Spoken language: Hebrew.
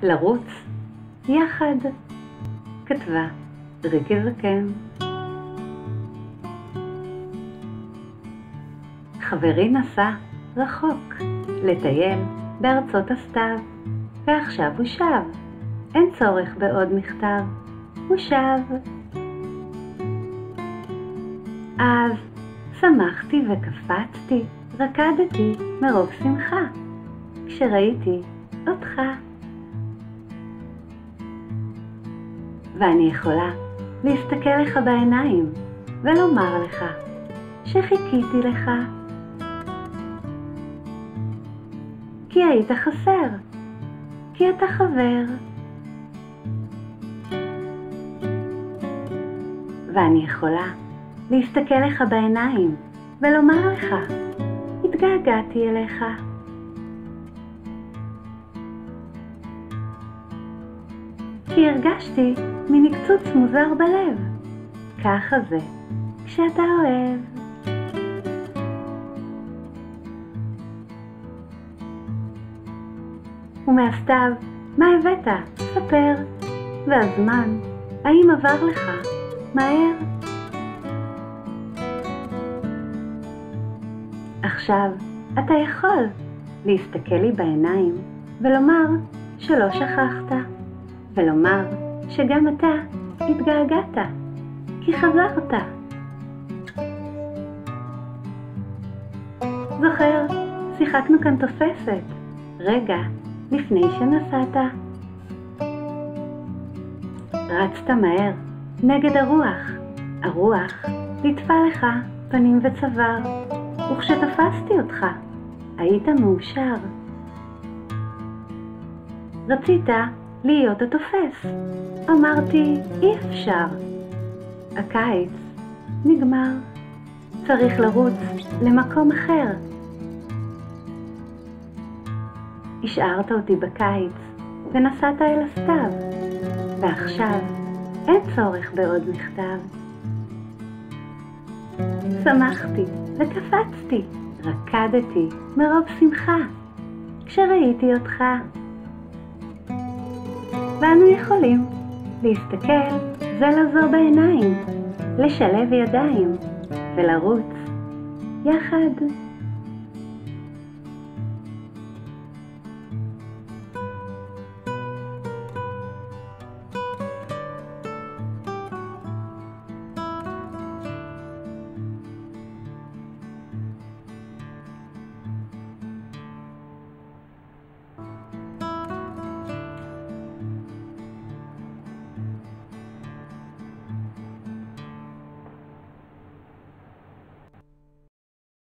לרוץ יחד. כתבה ריקי זקן. חברי נסע רחוק לטייל בארצות הסתיו, ועכשיו הוא שב, אין צורך בעוד מכתב, הוא שב. אז שמחתי וקפצתי, רקדתי מרוב שמחה, כשראיתי אותך. ואני יכולה להסתכל לך בעיניים ולומר לך שחיכיתי לך, כי היית חסר, כי אתה חבר. ואני יכולה להסתכל לך בעיניים ולומר לך, התגעגעתי אליך. כי הרגשתי מנקצוץ מוזר בלב, ככה זה כשאתה אוהב. ומהסתיו, מה הבאת? ספר. והזמן, האם עבר לך מהר? עכשיו אתה יכול להסתכל לי בעיניים ולומר שלא שכחת, ולומר שגם אתה התגעגעת, כי חזרת. זוכר, שיחקנו כאן תופסת, רגע לפני שנסעת. רצת מהר נגד הרוח, הרוח ליטפה לך פנים וצוואר, וכשתפסתי אותך היית מאושר. רצית להיות התופס, אמרתי אי אפשר. הקיץ נגמר, צריך לרוץ למקום אחר. השארת אותי בקיץ ונסעת אל הסתיו, ועכשיו אין צורך בעוד מכתב. שמחתי וקפצתי, רקדתי מרוב שמחה, כשראיתי אותך. ואנו יכולים להסתכל זה לזו בעיניים, לשלב ידיים ולרוץ יחד.